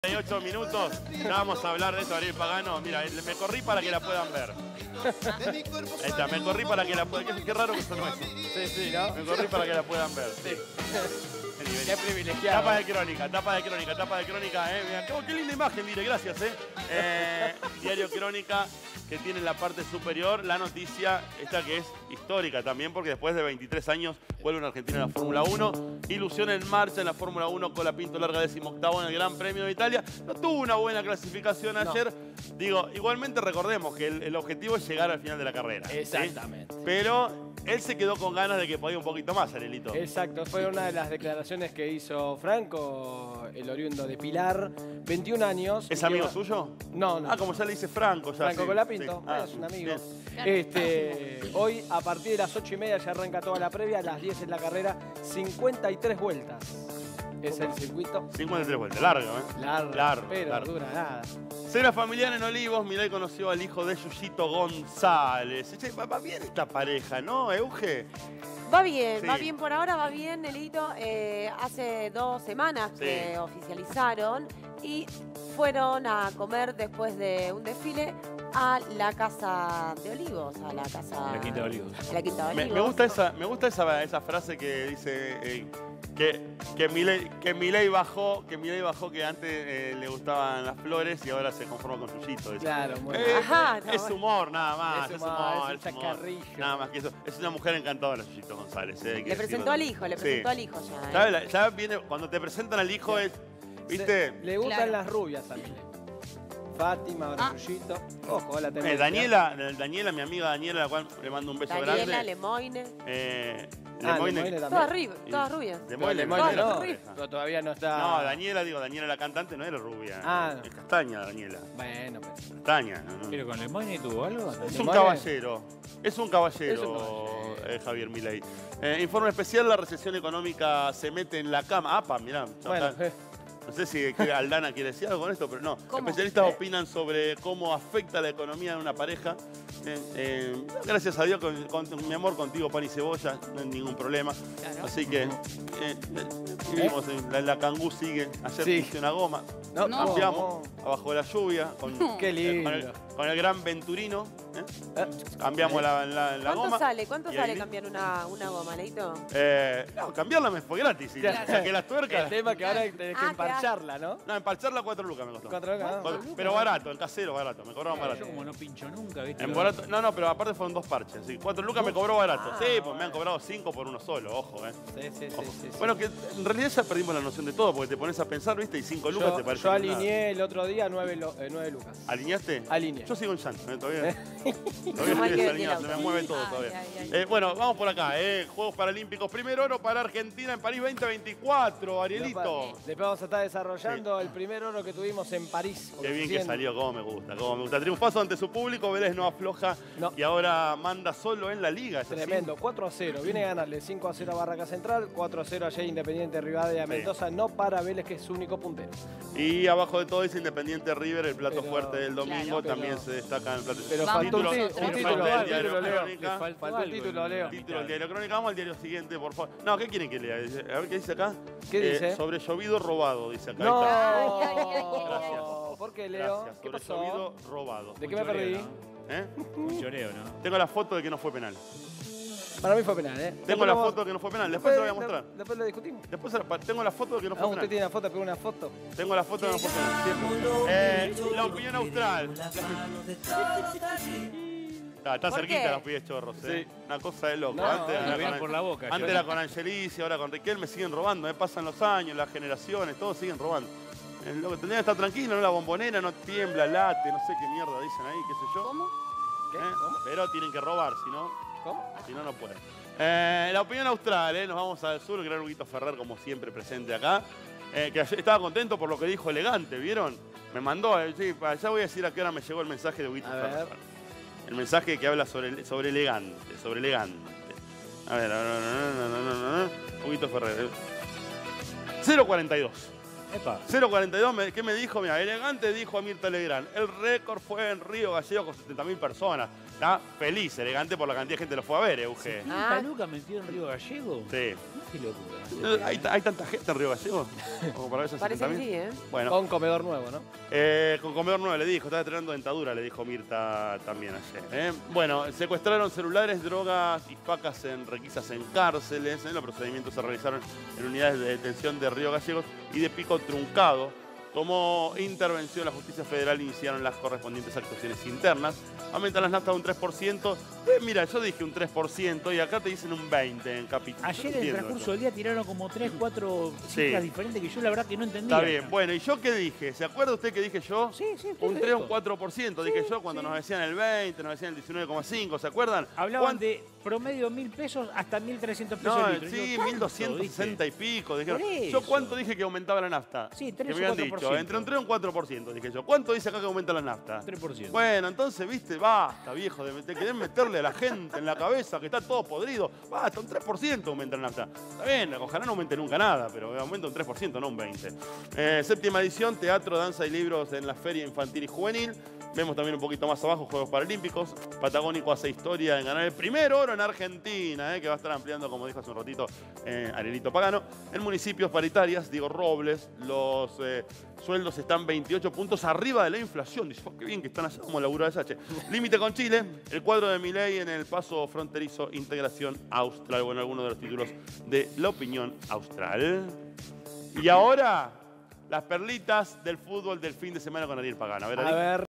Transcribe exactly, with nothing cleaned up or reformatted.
ocho minutos, ya vamos a hablar de eso, Ariel Pagano. Mira, me corrí para que la puedan ver. Ahí está, me corrí para que la puedan ver. Qué, qué raro que sonó eso. Sí, sí, ¿no? Me corrí para que la puedan ver. Sí. Vení, vení. Qué privilegiado. Tapa de crónica, tapa de crónica, tapa de crónica. Eh. Mira, qué, qué linda imagen, mire, gracias. Eh. Eh, Diario Crónica, que tiene en la parte superior la noticia, esta que es histórica también, porque después de veintitrés años vuelve una Argentina a la Fórmula uno. Ilusión en marcha en la Fórmula uno con la Pinto Larga decimoctavo en el Gran Premio de Italia. No tuvo una buena clasificación ayer. No. Digo, igualmente recordemos que el, el objetivo es llegar al final de la carrera. Exactamente. ¿Sí? Pero él se quedó con ganas de que podía un poquito más, Arielito. Exacto, fue una de las declaraciones que hizo Franco, el oriundo de Pilar, veintiún años. ¿Es amigo va... suyo? No, no. Ah, como ya le dice Franco. Ya, Franco sí, Colapinto, sí. Ah, es un amigo. bien. Este, hoy, a partir de las ocho y media, ya arranca toda la previa, a las diez es la carrera, cincuenta y tres vueltas. Es el circuito. cincuenta y tres vueltas, largo, ¿eh? Largo, largo pero largo. dura nada. Cena familiar en Olivos, Milei conoció al hijo de Yuyito González. Che, va, va bien esta pareja, ¿no, Euge? Va bien, Sí. va bien por ahora, va bien, Nelito. Eh, hace dos semanas Sí. que oficializaron y fueron a comer después de un desfile a la Casa de Olivos, a la Casa... La Quinta de Olivos. A la Quinta de Me, Olivos. me gusta, esa, me gusta esa, esa frase que dice eh, que, que, Milei, que Milei bajó, que Milei bajó que antes eh, le gustaban las flores y ahora se conforma con Yuyito. Dice. Claro, muy Eh, bien. Ajá, es, no, es humor, nada más. Es Es humor, humor, es un es humor. chacarrillo. Nada más que eso. Es una mujer encantadora, Yuyito González. Eh, hay que Le decirlo presentó al también. hijo, le Sí. presentó al hijo ya. ¿eh? Ya, la- ya viene, cuando te presentan al hijo es, ¿viste? Se- le gustan Claro. las rubias a Milei. Fátima, ahora Yuyito. Ojo, la Eh, tendencia. Daniela, eh, Daniela, mi amiga Daniela, a la cual le mando un beso Daniela, grande. Lemoine. Eh, Ah, Lemoine- Lemoine también. Todas, ri- y- todas rubias. Lemoine, Pero Lemoine Lemoine no, era pareja. pero todavía no está... No, Daniela, digo, Daniela la cantante no era rubia. Ah. Es castaña, Daniela. Bueno, pues. Castaña. no, no. ¿Pero con Lemoine tuvo algo? Es un Lemoine- caballero. Es un caballero, Es un caballero. eh, Javier Milei. Eh, informe especial, la recesión económica se mete en la cama. Apa, mirá. ya Bueno, está. eh, No sé si que Aldana quiere decir algo con esto, pero no. ¿Cómo? Especialistas Eh. opinan sobre cómo afecta la economía de una pareja. Eh, eh, gracias a Dios, con, con- mi amor, contigo pan y cebolla, no hay ningún problema. Claro. Así que eh, eh, vivimos, en la, la Cangú sigue. Ayer Sí. puse una goma, no, cambiamos abajo de la lluvia con, Qué eh, lindo. con, el, con el gran Venturino. ¿eh? Eh, Cambiamos la, la- la ¿Cuánto goma. sale? ¿Cuánto y sale ahí- cambiar una, una goma, Leito? Eh, no, cambiarla me fue gratis. Y Claro. saqué las El tuercas. tema que ahora tenés que Ah, que empalcharla, ¿no? No, empalcharla cuatro lucas me costó. Cuatro lucas, ¿no? Cuatro- Pero barato, en casero barato, me cobraron barato. Yo como no pincho nunca, ¿viste? En barato, no, no, pero aparte fueron dos parches. Así, cuatro lucas me cobró barato. Ah, Sí, pues bueno. me han cobrado cinco por uno solo, ojo, eh. Sí, sí, sí, Ojo. sí, sí. Bueno, que en realidad ya perdimos la noción de todo, porque te pones a pensar, ¿viste? Y cinco lucas yo, te parece yo que alineé el otro día nueve, lo- eh, nueve lucas. nada. ¿Alineaste? Alineé. Yo sigo en llanto, ¿eh? Todavía, Igual todavía estoy que desalineado, el se me auto. mueve todo Ay, todavía. ay, ay. Eh, bueno, vamos por acá, ¿eh? Juegos Paralímpicos. Primer oro para Argentina en París veinte veinticuatro, Arielito. Después vamos a estar desarrollando el primer oro que tuvimos en París. Qué bien que cien. salió, cómo me gusta, cómo me gusta. Triunfazo ante su público, Vélez no afloja No. y ahora manda solo en la liga. ¿es así? Tremendo, cuatro a cero. Viene a ganarle cinco a cero a Barraca Central, cuatro a cero ayer Independiente Rivadavia Sí. Mendoza, no para Vélez, que es su único puntero. Y abajo de todo dice Independiente River, el plato Pero- fuerte del domingo, Claro, también pero- se destaca en el plato. Pero Vamos faltó un, Título- ti- un nosotros. título, falta el un diario título, Leo. Crónica. faltó Faltó un algo título, en Leo. la Título del mitad. diario Crónica, vamos al diario siguiente, por favor. No, ¿qué quieren que lea? A ver qué dice acá. ¿Qué Eh, dice? sobre llovido robado, dice acá. No, Ahí está. Ay, ay, ay, ay, Gracias. ¿por qué, Leo? Gracias. ¿Qué Sobre pasó? llovido robado. ¿De qué me Choreo, perdí? ¿no? ¿Eh? Un choreo, ¿no? Tengo la foto de que no fue penal. Para mí fue penal, ¿eh? Tengo Después la lo- foto de que no fue penal. Después te lo voy a mostrar. Después lo discutimos. Después se la- tengo la foto de que no Ah, fue usted penal. tiene la foto, pero una foto. Tengo la foto de que no fue penal. Siempre. Eh, la opinión austral. Ah, está ¿Por cerquita qué? los pies chorros, ¿eh? Sí. Una cosa de loco. No, antes no, era bien con- por la boca, antes yo- era con Angelici, ahora con Riquel, me siguen robando. Me pasan los años, las generaciones, todos siguen robando. Eh, lo que tendría que estar tranquilo, ¿no? La bombonera no tiembla, late, no sé qué mierda dicen ahí, qué sé yo. ¿Cómo? ¿Qué? ¿Eh? ¿Cómo? Pero tienen que robar, si no, ¿Cómo? si no, no pueden. Eh, la opinión austral, ¿eh? Nos vamos al sur, el gran Huguito Ferrer, como siempre, presente acá. Eh, que ayer estaba contento por lo que dijo Elegante, ¿vieron? Me mandó, eh, sí, pa- ya voy a decir a qué hora me llegó el mensaje de Huguito A Ferrer. ver. El mensaje que habla sobre, sobre elegante, sobre elegante. A ver, no, no, no, no, no, no, no. Huguito Ferrer. cero cuarenta y dos. Epa. cero cuarenta y dos, me- ¿qué me dijo? Mira, elegante dijo a Mirta Legrand. El récord fue en Río Gallegos con setenta mil personas. Está feliz, elegante por la cantidad de gente que lo fue a ver, Euge. Ah. ¿Nunca Luca metido en Río Gallego? Sí. Qué locura. ¿Hay, hay tanta gente en Río Gallegos? Como para esos Parece que setenta mil. sí, ¿eh? Bueno, Con comedor nuevo, ¿no? eh, con comedor nueve le dijo, estaba estrenando dentadura, le dijo Mirta también ayer. ¿eh? Bueno, secuestraron celulares, drogas y facas en requisas en cárceles. ¿eh? Los procedimientos se realizaron en unidades de detención de Río Gallegos y de Pico Truncado. Tomó intervención la justicia federal e iniciaron las correspondientes actuaciones internas. Aumentan las naftas un tres por ciento. Eh, mira, yo dije un tres por ciento y acá te dicen un veinte por ciento en capítulo. Ayer en el transcurso eso. del día tiraron como tres, cuatro Sí. cifras diferentes que yo la verdad que no entendía. Está bien, bueno, ¿y yo qué dije? ¿Se acuerda usted que dije yo? Sí, sí, Un tres o un perfecto. cuatro por ciento, dije yo cuando sí. nos decían el veinte, nos decían el diecinueve coma cinco, ¿se acuerdan? Hablaban ¿Cuánto? de promedio mil pesos hasta mil trescientos pesos No, litro. sí, Yo, mil doscientos sesenta ¿viste? y pico. Dijeron. Por ¿Yo eso. cuánto dije que aumentaba la nafta? Sí, Que tres me o habían cuatro por dicho, ciento. entre un tres y un cuatro por ciento, dije yo. ¿Cuánto dice acá que aumenta la nafta? tres por ciento. Bueno, entonces, viste, basta, viejo, de, de querer meterle a la gente en la cabeza que está todo podrido. Basta, un tres por ciento aumenta la nafta. Está bien, ojalá no aumente nunca nada, pero aumenta un tres por ciento, no un veinte por ciento. Eh, séptima edición, teatro, danza y libros en la Feria Infantil y Juvenil. Vemos también un poquito más abajo Juegos Paralímpicos. Patagónico hace historia en ganar el primer oro en Argentina, eh, que va a estar ampliando, como dijo hace un ratito, eh, Arielito Pagano. En municipios paritarias, Diego Robles, los eh, sueldos están veintiocho puntos arriba de la inflación. Dice, oh, qué bien que están haciendo como laburo de S H. Límite con Chile, el cuadro de Milei en el paso fronterizo, integración austral. Bueno, algunos de los títulos de la opinión austral. Y ahora, las perlitas del fútbol del fin de semana con Ariel Pagano. A ver, A Ariel. ver.